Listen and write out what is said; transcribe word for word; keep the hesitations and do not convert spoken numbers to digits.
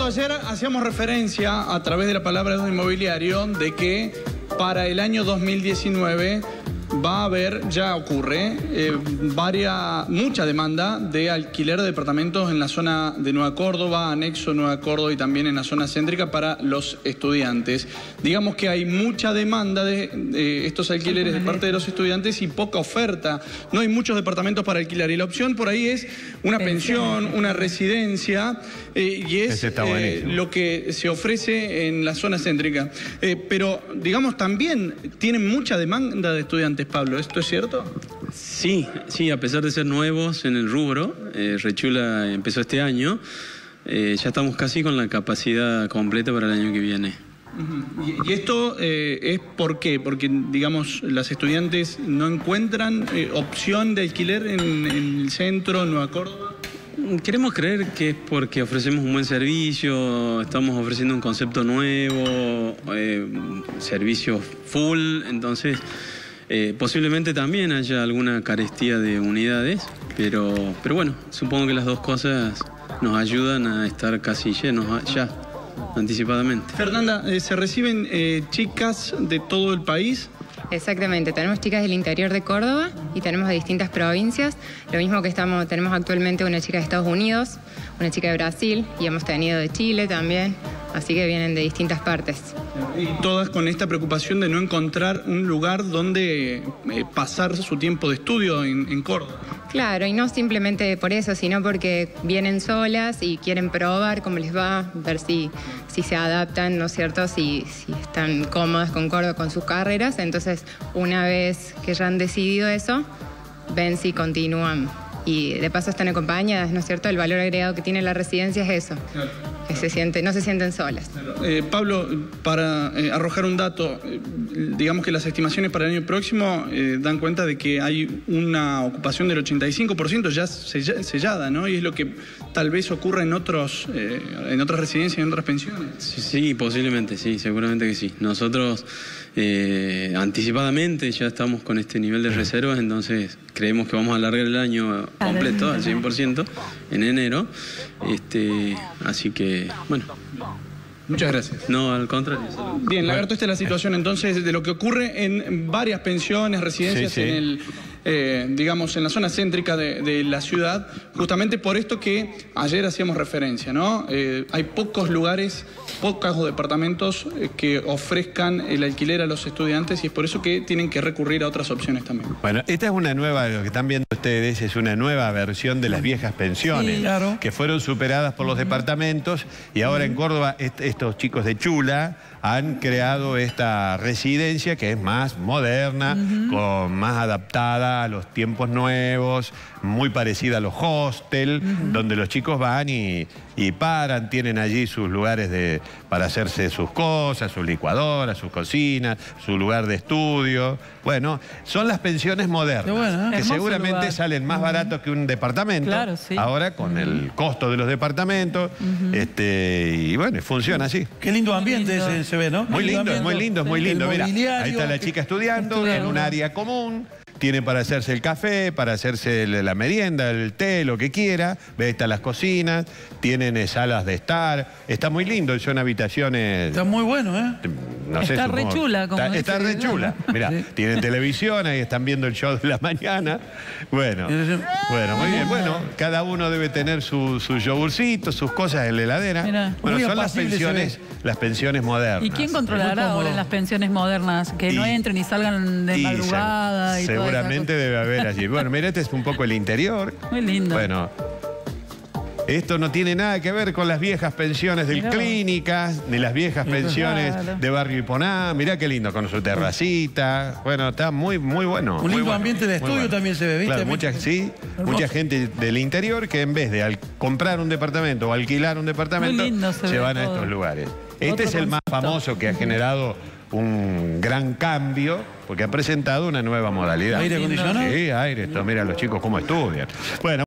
ayer hacíamos referencia a través de la palabra de inmobiliario de que para el año dos mil diecinueve va a haber, ya ocurre, eh, varia, mucha demanda de alquiler de departamentos en la zona de Nueva Córdoba, anexo Nueva Córdoba y también en la zona céntrica para los estudiantes. Digamos que hay mucha demanda de, de estos alquileres de parte de los estudiantes y poca oferta. No hay muchos departamentos para alquilar y la opción por ahí es una pensión, una residencia eh, y es eh, lo que se ofrece en la zona céntrica. Eh, pero, digamos, también tienen mucha demanda de estudiantes. Pablo, ¿esto es cierto? Sí, sí, a pesar de ser nuevos en el rubro, eh, Rechula empezó este año, eh, ya estamos casi con la capacidad completa para el año que viene. Uh-huh. ¿Y, y esto eh, es por qué? Porque, digamos, las estudiantes no encuentran eh, opción de alquiler en, en el centro, en Nueva Córdoba. Queremos creer que es porque ofrecemos un buen servicio, estamos ofreciendo un concepto nuevo, eh, servicio full, entonces... Eh, posiblemente también haya alguna carestía de unidades, pero, pero bueno, supongo que las dos cosas nos ayudan a estar casi llenos ya, anticipadamente. Fernanda, eh, ¿se reciben eh, chicas de todo el país? Exactamente, tenemos chicas del interior de Córdoba y tenemos de distintas provincias. Lo mismo que estamos, tenemos actualmente una chica de Estados Unidos, una chica de Brasil y hemos tenido de Chile también, así que vienen de distintas partes. Y todas con esta preocupación de no encontrar un lugar donde eh, pasar su tiempo de estudio en, en Córdoba. Claro, y no simplemente por eso, sino porque vienen solas y quieren probar cómo les va, ver si, si se adaptan, ¿no es cierto?, si, si están cómodas con Córdoba, con sus carreras. Entonces, una vez que ya han decidido eso, ven si continúan. Y de paso están acompañadas, ¿no es cierto? El valor agregado que tiene la residencia es eso, claro, que se siente, no se sienten solas. Claro. Eh, Pablo, para eh, arrojar un dato, eh, digamos que las estimaciones para el año próximo eh, dan cuenta de que hay una ocupación del ochenta y cinco por ciento ya sellada, ¿no? Y es lo que tal vez ocurra en otros, eh, en otras residencias, en otras pensiones. Sí, sí, posiblemente, sí, seguramente que sí. Nosotros eh, anticipadamente ya estamos con este nivel de reservas, entonces creemos que vamos a alargar el año completo al cien por ciento en enero, este, así que, bueno. Muchas gracias. No, al contrario. Bien, Lagarto, esta es la situación entonces de lo que ocurre en varias pensiones, residencias, sí, sí, en el, eh, digamos, en la zona céntrica de, de la ciudad, justamente por esto que ayer hacíamos referencia, ¿no? Eh, hay pocos lugares, pocos departamentos eh, que ofrezcan el alquiler a los estudiantes y es por eso que tienen que recurrir a otras opciones también. Bueno, esta es una nueva, lo que están viendo ustedes, es una nueva versión de las viejas pensiones, sí, claro, que fueron superadas por los departamentos y ahora en Córdoba este, estos chicos de Chula han creado esta residencia que es más moderna, uh-huh, con, más adaptada a los tiempos nuevos, muy parecida a los hostels, uh-huh, donde los chicos van y, y paran, tienen allí sus lugares de, para hacerse sus cosas, sus licuadoras, sus cocinas, su lugar de estudio. Bueno, son las pensiones modernas, bueno, ¿eh? que Hermoso seguramente lugar. salen más baratos que un departamento, claro, sí, ahora con uh-huh, el costo de los departamentos, uh-huh, este, y bueno, funciona así. Qué lindo ambiente lindo. Ese, se ve, ¿no? Muy lindo, es muy lindo, es muy lindo. Mira, ahí está la chica estudiando, estudiando en un área común. Tiene para hacerse el café, para hacerse la merienda, el té, lo que quiera. Ve, están las cocinas, tienen salas de estar. Está muy lindo, son habitaciones... Está muy bueno, ¿eh? No está sé, re chula. Como está está re chula. Mirá, sí, tienen televisión, ahí están viendo el show de la mañana. Bueno, bueno, muy bien. Bueno, cada uno debe tener su, su yogurcito, sus cosas en la heladera. Mirá, bueno, son las pensiones, las pensiones modernas. ¿Y quién controlará ahora en las pensiones modernas? Que y, no entren y salgan de y madrugada y todo. Seguramente debe haber allí. Bueno, mira, este es un poco el interior. Muy lindo. Bueno, esto no tiene nada que ver con las viejas pensiones del Clínicas, ni las viejas pensiones claro. de Barrio Iponá. Mirá qué lindo, con su terracita. Bueno, está muy, muy bueno. Un lindo bueno, ambiente de estudio bueno. También se ve, ¿viste? Claro, mucha, sí, mucha gente del interior que en vez de al comprar un departamento o alquilar un departamento, se, se van a estos lugares. Este Otro es el concepto. más famoso que ha generado un gran cambio, porque ha presentado una nueva modalidad. ¿Aire acondicionado? Sí, aire. Esto, mira los chicos cómo estudian. Bueno.